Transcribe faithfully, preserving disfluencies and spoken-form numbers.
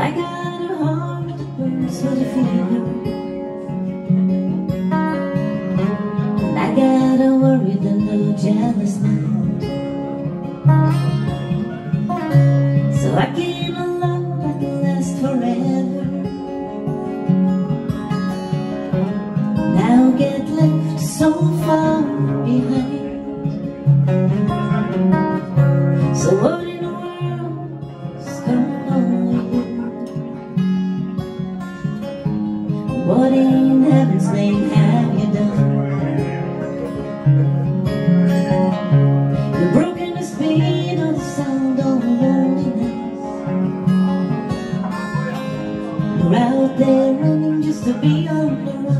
I got a heart that burns for the fever, and I got a worried and a jealous mind. So I gave a love that can last forever. Now get left so far behind. So what in the world's going on with you? What in heaven's name have you done? You've broken the speed of the sound of loneliness. You're out there running just to be on the run.